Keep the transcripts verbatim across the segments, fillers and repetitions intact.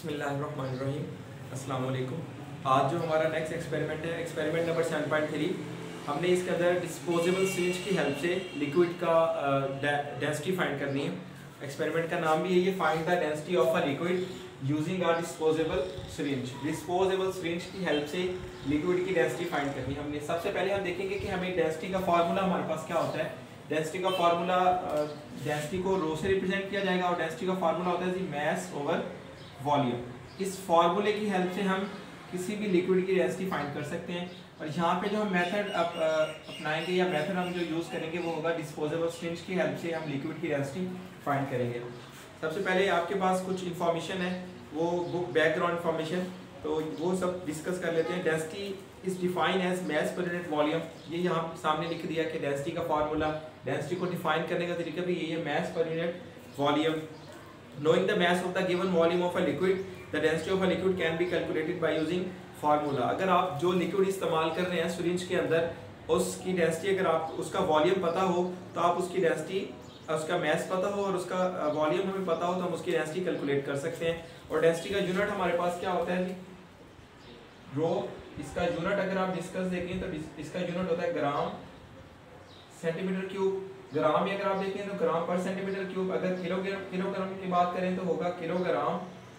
बिस्मिल्लाहिर्रहमानिर्रहीम अस्सलाम वालेकुम। आज जो हमारा नेक्स्ट एक्सपेरिमेंट है, experiment number seven point three, हमने इसके अंदर डिस्पोजेबल सिरिंज की हेल्प से लिक्विड का डेंसिटी फाइंड करनी है। एक्सपेरिमेंट का नाम भी है ये, find the density of a liquid using a disposable syringe. Disposable syringe की हेल्प से लिक्विड की डेंसिटी फाइंड करनी है हमने। सबसे पहले हम देखेंगे कि हमें डेंसिटी का फार्मूला हमारे पास क्या होता है। डेंसिटी का फार्मूला, डेंसिटी को रो से रिप्रेजेंट किया जाएगा और डेंसिटी का फार्मूला होता है मैस ओवर वॉल्यूम। इस फार्मूले की हेल्प से हम किसी भी लिक्विड की डेंसिटी फाइंड कर सकते हैं। और यहाँ पे जो हम मेथड अप, अपनाएंगे या मेथड हम जो यूज़ करेंगे वो होगा डिस्पोजेबल सिरिंज की हेल्प से हम लिक्विड की डेंसिटी फाइंड करेंगे। सबसे पहले आपके पास कुछ इन्फॉर्मेशन है, वो बुक बैकग्राउंड इन्फॉर्मेशन, तो वो सब डिस्कस कर लेते हैं। Density is define as mass per unit volume. ये यहाँ सामने लिख दिया कि डेंसिटी का फार्मूला, डेंसिटी को डिफाइन करने का तरीका भी यही है, mass per unit volume. Knowing the mass of the given volume of a liquid, the density of a liquid can be calculated by using formula। अगर आप जो लिक्विड इस्तेमाल कर रहे हैं सिरिंज के अंदर, उसकी डेंसिटी अगर आप उसका वॉल्यूम पता हो तो आप उसकी डेंसिटी, उसका मैस पता हो और उसका वॉल्यूम हमें पता हो तो हम उसकी डेंसिटी कैलकुलेट कर सकते हैं। और डेंसिटी का यूनिट हमारे पास क्या होता है जी, रो। इसका यूनिट अगर आप डिस्कस देखें तो इसका यूनिट होता है ग्राम सेंटीमीटर क्यूब। ग्राम में अगर आप देखें तो ग्राम पर सेंटीमीटर क्यूब। अगर किलोग्राम किलोग्राम की बात करें तो होगा किलोग्राम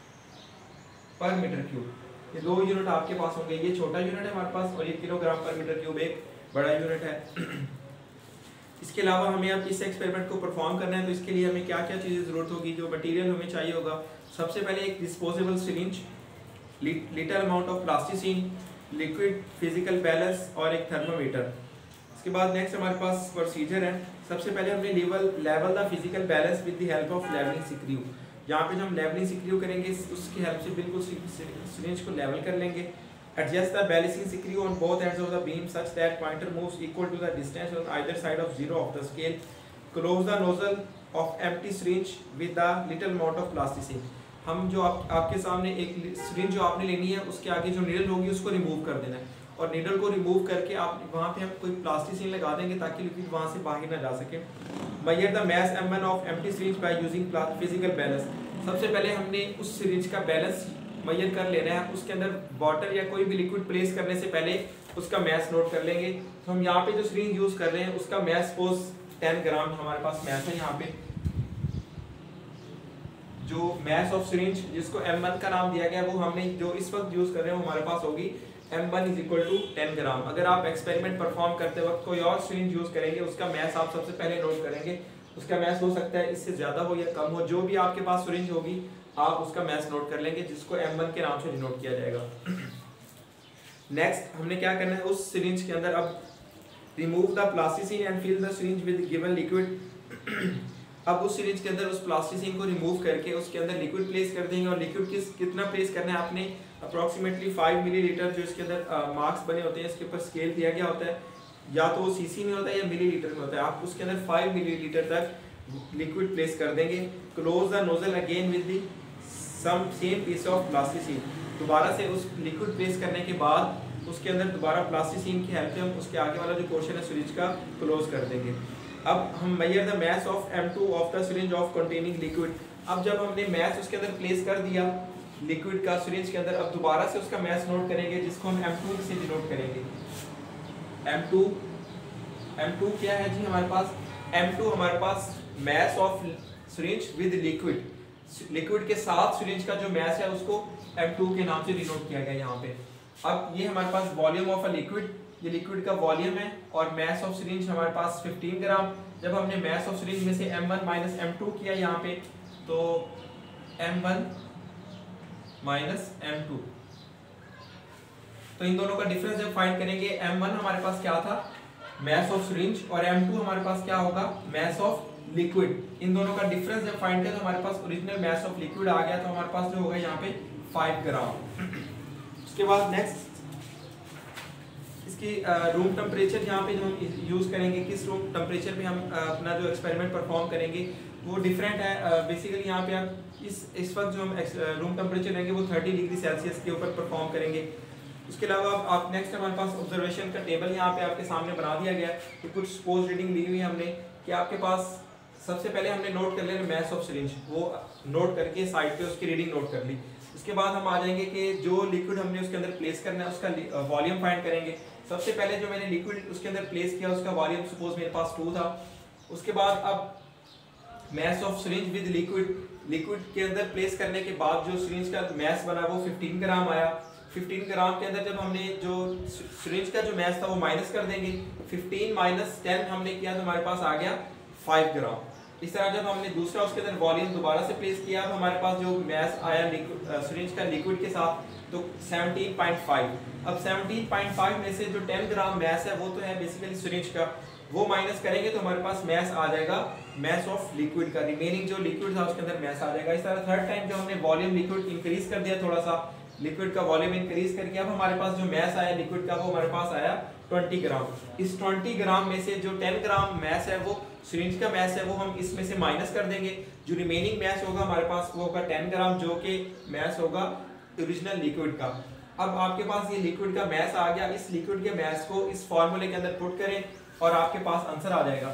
पर मीटर क्यूब। ये दो यूनिट आपके पास होंगे, ये छोटा यूनिट है हमारे पास और ये किलोग्राम पर मीटर क्यूब एक बड़ा यूनिट है। इसके अलावा हमें अब इस एक्सपेरिमेंट को परफॉर्म करना है तो इसके लिए हमें क्या क्या चीज़ें ज़रूरत होगी, जो मटेरियल हमें चाहिए होगा। सबसे पहले एक disposable syringe, little amount of plasticine, liquid physical balance और एक थर्मामीटर। इसके बाद नेक्स्ट हमारे पास प्रोसीजर है। सबसे पहले हमने level level the physical balance with the help of levelling screw. यहाँ पे जो हम लेवलिंग स्क्रू करेंगे उसकी हेल्प से बिल्कुल सिरिंज को लेवल कर लेंगे। Adjust the balancing screw on both ends of the beam such that pointer moves equal to the distance on either side of zero of the scale. Close the nozzle of empty syringe with the little amount of plasticine. हम जो आप, आपके सामने एक syringe जो आपने लेनी है उसके आगे जो नीडल होगी उसको रिमूव कर देना है और नीडल को रिमूव करके आप वहाँ पे हम कोई प्लास्टिसिन लगा देंगे ताकि लिक्विड वहाँ से बाहर ना जा सके। Measure the mass M one of empty syringe by using physical balance. सबसे पहले हमने उस सिरिंज का बैलेंस मेजर कर लेना है। उसके अंदर वाटर या कोई भी लिक्विड प्लेस करने से पहले उसका मैस नोट कर लेंगे। तो हम यहाँ पे जो सिरिंज यूज़ कर रहे हैं उसका मैस सपोज टेन ग्राम हमारे पास मैस है। यहाँ पे जो मैस ऑफ सिरिंज जिसको एम वन का नाम दिया गया वो हमने जो इस वक्त यूज़ कर रहे हैं वो हमारे पास होगी M one is equal to ten gram. अगर आप एक्सपेरिमेंट परफॉर्म करते वक्त कोई और सिरिंज यूज़ करेंगे उसका मैस आप सबसे पहले नोट करेंगे। उसका मैस हो सकता है इससे ज़्यादा हो या कम हो, जो भी आपके पास सिरिंज होगी आप उसका मैस नोट कर लेंगे जिसको एम वन के नाम से डिनोट किया जाएगा। नेक्स्ट हमने क्या करना है, उस सिरिंज के अंदर अब remove the plasticine and fill the syringe with given liquid. अब उस सिरिंज के अंदर उस प्लास्टिसिन को रिमूव करके उसके अंदर लिक्विड प्लेस कर देंगे और लिक्विड किस कितना प्लेस करना है आपने, अप्रॉक्सीमेटली फाइव मिलीलीटर जो इसके अंदर मार्क्स बने होते हैं, इसके ऊपर स्केल दिया गया होता है, या तो वो सीसी में होता है या मिलीलीटर में होता है। आप उसके अंदर फाइव मिलीलीटर तक लिक्विड प्लेस कर देंगे। Close the nozzle again with the some same piece of plasticine. दोबारा से उस लिक्विड प्लेस करने के बाद उसके अंदर दोबारा प्लास्टिसिन की हेल्प से हम उसके आगे वाला जो पोर्शन है सिरिंज का क्लोज कर देंगे। अब हम measure the mass of M two of the syringe of containing liquid. अब जब हमने मैस उसके अंदर प्लेस कर दिया लिक्विड का सिरिंज के अंदर, अब दोबारा से उसका मैस नोट करेंगे जिसको हम एम टू से डिनोट करेंगे। एम टू एम टू क्या है जी हमारे पास, एम टू हमारे पास mass of syringe with liquid, liquid के साथ सिरिंज का जो मैस है उसको एम टू के नाम से डिनोट किया गया यहाँ पे। अब ये हमारे पास वॉल्यूम ऑफ अ लिक्विड, ये लिक्विड का वॉल्यूम है और मैस ऑफ सिरिंज हमारे पास फिफ्टीन ग्राम। जब हमने मैस ऑफ सिरिंज में से M one minus M two किया यहाँ पे तो M one minus M two, तो इन दोनों का डिफरेंस जब फाइंड करेंगे, एम वन हमारे पास क्या था मैस ऑफ सिरिंज और एम टू हमारे पास क्या होगा मैस ऑफ लिक्विड। इन दोनों का डिफरेंस जब फाइंड करें तो हमारे पास ओरिजिनल मैस ऑफ लिक्विड आ गया, तो हमारे पास जो होगा यहाँ पे फाइव ग्राम। उसके बाद नेक्स्ट इसकी रूम टेम्परेचर यहाँ पे जो हम यूज़ करेंगे, किस रूम टेम्परेचर पे हम uh, अपना जो एक्सपेरिमेंट परफॉर्म करेंगे वो डिफरेंट है। बेसिकली uh, यहाँ पे आप इस इस वक्त जो हम रूम टेम्परेचर लेंगे वो थर्टी डिग्री सेल्सियस के ऊपर परफॉर्म करेंगे। उसके अलावा आप नेक्स्ट हमारे पास ऑब्जर्वेशन का टेबल यहाँ पे आपके सामने बना दिया गया है। तो कुछ सपोज रीडिंग ली हुई हमने कि आपके पास सबसे पहले हमने नोट कर लिया मैस ऑफ सिरिंज, वो नोट करके साइड पे उसकी रीडिंग नोट कर ली। उसके बाद हम आ जाएंगे कि जो लिक्विड हमने उसके अंदर प्लेस करना है उसका वॉल्यूम फाइंड करेंगे। सबसे पहले जो मैंने लिक्विड उसके अंदर प्लेस किया उसका वॉल्यूम सपोज मेरे पास टू था। उसके बाद अब mass of syringe with liquid, liquid के अंदर प्लेस करने के बाद जो सिरिंज का मैस बना वो फिफ्टीन ग्राम आया। फिफ्टीन ग्राम के अंदर जब हमने जो सिरिंज का जो मैस था वो माइनस कर देंगे, फिफ्टीन माइनस टेन हमने किया तो हमारे पास आ गया फाइव ग्राम। इस तरह जब हमने दूसरा उसके अंदर वॉल्यूम दोबारा से प्लेस किया तो हमारे पास जो मैस आया सिरिंज का लिक्विड के साथ तो सेवनटीन पॉइंट फाइव। अब सेवनटीन पॉइंट फाइव में से जो टेन ग्राम मैस है वो तो है बेसिकली सिरिंज का, वो माइनस करेंगे तो हमारे पास मैस आ जाएगा मैस ऑफ लिक्विड का, रिमेनिंग जो लिक्विड था उसके अंदर मैस आ जाएगा। इस तरह थर्ड टाइम जो हमने वॉल्यूम लिक्विड इंक्रीज कर दिया, थोड़ा सा लिक्विड का वॉल्यूम इंक्रीज करके अब हमारे पास जो मैस आया लिक्विड का वो हमारे पास आया ट्वेंटी ग्राम। इस ट्वेंटी ग्राम में से जो टेन ग्राम मैस है वो सिरिंज का मैस है वो हम इसमें से माइनस कर देंगे। जो रिमेनिंग मैस होगा हमारे पास वो होगा टेन ग्राम जो कि मैस होगा ओरिजिनल लिक्विड का। अब आपके पास ये लिक्विड का मैस आ गया, इस लिक्विड के मैस को इस फॉर्मूले के अंदर पुट करें और आपके पास आंसर आ जाएगा।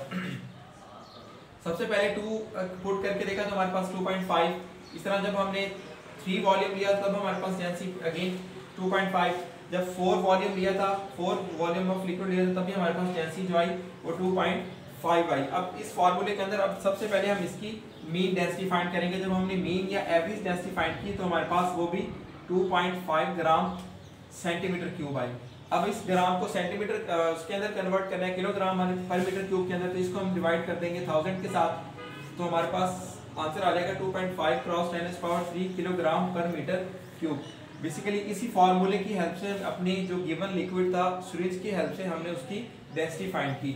सबसे पहले टू पुट करके देखा तो हमारे पास टू पॉइंट फाइव। इस तरह जब हमने थ्री वॉल्यूम लिया तब हमारे पास density again two point five. जब फोर वॉल्यूम लिया था, फोर वॉल्यूम ऑफ लिक्विड लिया था तब भी हमारे पास डेंसिटी जो आई वो टू पॉइंट फाइव आई। अब इस फार्मूले के अंदर अब सबसे पहले हम इसकी मीन डेंसिटी फाइंड करेंगे। जब हमने मीन या एवरेज डेंसिटी फाइंड की तो हमारे पास वो भी two point five gram centimetre cube आई। अब इस ग्राम को सेंटीमीटर उसके अंदर कन्वर्ट करना है किलोग्राम पर मीटर क्यूब के अंदर, तो इसको हम डिवाइड कर देंगे थाउजेंड के साथ तो हमारे पास आंसर आ जाएगा two point five cross ten to the power three kilogram per metre cube. Basically इसी फार्मूले की हेल्प से अपनी जो गिवन लिक्विड था सिरिंज की हेल्प से हमने उसकी डेंसिटी फाइंड की।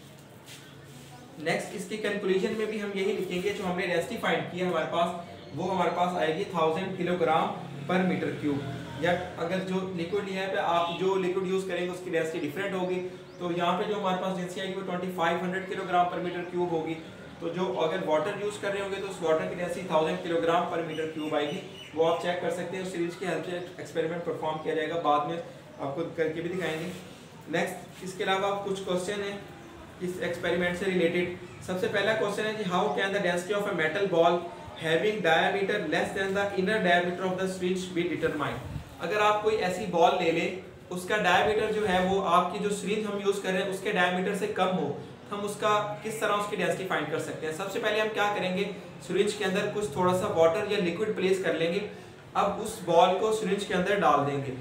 नेक्स्ट इसके कंक्लूजन में भी हम यही लिखेंगे जो हमने डेंसिटी फाइंड किया हमारे पास वो हमारे पास आएगी thousand kilogram per metre cube. या अगर जो लिक्विड लिया है आप जो लिक्विड यूज करेंगे उसकी डेंसिटी डिफरेंट होगी, तो यहाँ पे जो हमारे पास डेंसिटी आएगी वो twenty five hundred kilogram per metre cube होगी। तो जो अगर वाटर यूज कर रहे होंगे तो उस वाटर की density thousand kilogram per metre cube आएगी, वो आप चेक कर सकते हैं। उस सीरीज की हेल्प से एक्सपेरिमेंट परफॉर्म किया जाएगा, बाद में आपको करके भी दिखाएंगे। नेक्स्ट इसके अलावा कुछ क्वेश्चन है इस एक्सपेरिमेंट से रिलेटेड। सबसे पहला क्वेश्चन है कि how can the density of a metal ball having diameter less than the inner diameter of the syringe be determined. अगर आप कोई ऐसी बॉल ले ले उसका डायमीटर जो है वो आपकी जो सिरिंज हम यूज कर रहे हैं उसके डायमीटर से कम हो, हम उसका किस तरह उसकी डेंसिटी फाइंड कर सकते हैं। सबसे पहले हम क्या करेंगे, सिरिंज के अंदर कुछ थोड़ा सा वाटर या लिक्विड प्लेस कर लेंगे। अब उस बॉल को सिरिंज के अंदर डाल देंगे।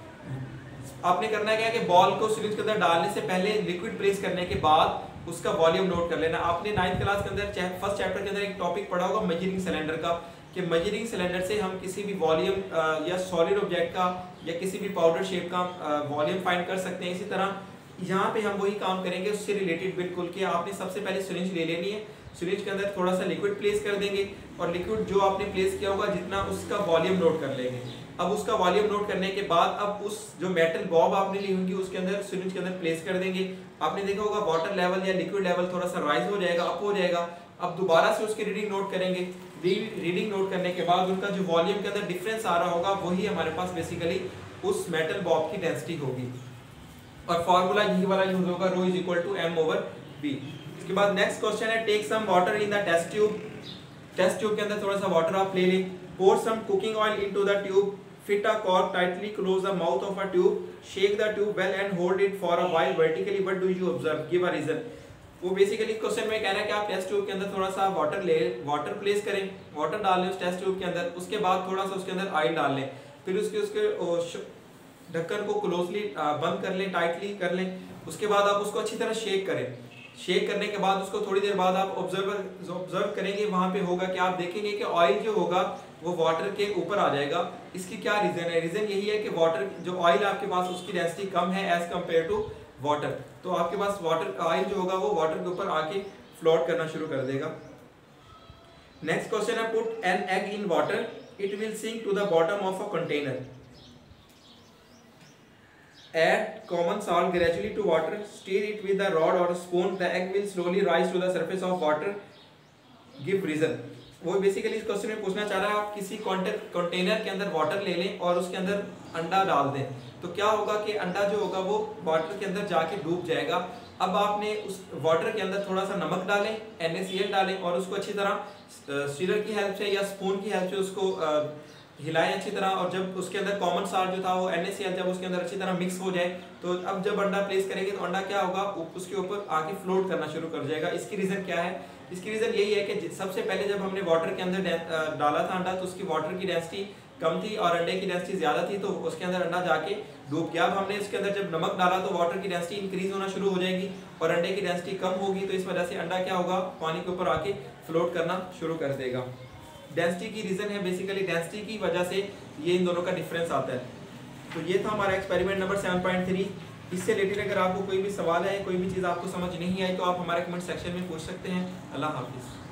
आपने करना क्या है कि बॉल को सिरिंज के अंदर डालने से पहले लिक्विड प्लेस करने के बाद उसका वॉल्यूम नोट कर लेना। आपने नाइन्थ क्लास के अंदर फर्स्ट चैप्टर के अंदर एक टॉपिक पढ़ा होगा मेजरिंग सिलेंडर का, कि मेजरिंग सिलेंडर से हम किसी भी वॉल्यूम या सॉलिड ऑब्जेक्ट का या किसी भी पाउडर शेप का वॉल्यूम फाइंड कर सकते हैं। इसी तरह यहाँ पे हम वही काम करेंगे उससे रिलेटेड बिल्कुल, कि आपने सबसे पहले सिरिंज ले लेनी है, सिरिंज के अंदर थोड़ा सा लिक्विड प्लेस कर देंगे और लिक्विड जो आपने प्लेस किया होगा जितना उसका वॉल्यूम नोट कर लेंगे। अब उसका वॉल्यूम नोट करने के बाद अब उस जो मेटल बॉब आपने ली होगी उसके अंदर सिरिंज के अंदर प्लेस कर देंगे। आपने देखा होगा वाटर लेवल या लिक्विड लेवल थोड़ा सा राइज हो जाएगा, अप हो जाएगा। अब दोबारा से उसकी रीडिंग नोट करेंगे। रीडिंग नोट करने के बाद उनका जो वॉल्यूम के अंदर डिफरेंस आ रहा होगा वही हमारे पास बेसिकली उस मेटल बॉब की डेंसिटी होगी और फॉर्मूला यही वाला यूज होगा, rho is equal to M over B. इसके बाद नेक्स्ट क्वेश्चन है take some water in the test tube. Test tube के अंदर थोड़ा सा वाटर आप ले लें, pour some cooking oil into the tube, fit a cork tightly close the mouth of a tube, shake the tube well and hold it for a while vertically, what do you observe, give a reason. वो basically question में कह रहा है कि आप test tube के अंदर थोड़ा सा वाटर ले वाटर प्लेस करें, वाटर डाल लें उस टेस्ट ट्यूब के अंदर, उसके बाद थोड़ा सा उसके अंदर ऑयल डाल लें, फिर उसके उसके ढक्कन को क्लोजली बंद कर लें, टाइटली कर लें। उसके बाद आप उसको अच्छी तरह शेक करें। शेक करने के बाद उसको थोड़ी देर बाद आप ऑब्जर्वर ऑब्जर्व करेंगे, वहां पे होगा कि आप देखेंगे कि ऑयल जो होगा वो वाटर के ऊपर आ जाएगा। इसकी क्या रीजन है? रीजन यही है कि वाटर जो ऑयल आपके पास उसकी डेंसिटी कम है एज कम्पेयर टू वाटर, तो आपके पास वाटर ऑयल जो होगा वो वाटर के ऊपर आके फ्लोट करना शुरू कर देगा। नेक्स्ट क्वेश्चन है put an egg in water, it will sink to the bottom of a container. Add common salt gradually to water, stir it with a rod or a spoon, the egg will slowly rise to the surface of water, give reason। वो basically इस question में पूछना चाह रहा है, आप किसी container के अंदर वाटर ले लें और उसके अंदर अंडा डाल दें, तो क्या होगा कि अंडा जो होगा वो वाटर के अंदर जाके डूब जाएगा। अब आपने उस वाटर के अंदर थोड़ा सा नमक डालें, एन ए सी एल डालें और उसको अच्छी तरह स्टीरर की हेल्प से या स्पून की हेल्प से उसको हिलाएं अच्छी तरह, और जब उसके अंदर कॉमन साल्ट जो था वो एन ए सी एल जब उसके अंदर अच्छी तरह मिक्स हो जाए, तो अब जब अंडा प्लेस करेंगे तो अंडा क्या होगा, उसके ऊपर आके फ्लोट करना शुरू कर जाएगा। इसकी रीज़न क्या है? इसकी रीज़न यही है कि सबसे पहले जब हमने वाटर के अंदर डाला था अंडा, तो उसकी वाटर की डेंसिटी कम थी और अंडे की डेंसिटी ज़्यादा थी, तो उसके अंदर अंडा जाके डूब गया। अब हमने इसके अंदर जब नमक डाला तो वाटर की डेंसिटी इंक्रीज होना शुरू हो जाएगी और अंडे की डेंसिटी कम होगी, तो इस वजह से अंडा क्या होगा, पानी के ऊपर आके फ्लोट करना शुरू कर देगा। डेंसिटी की रीज़न है, बेसिकली डेंसिटी की वजह से ये इन दोनों का डिफरेंस आता है। तो ये था हमारा experiment number seven point three. इससे रिलेटेड अगर आपको कोई भी सवाल है, कोई भी चीज़ आपको समझ नहीं आई, तो आप हमारे कमेंट सेक्शन में पूछ सकते हैं। अल्लाह हाफिज़।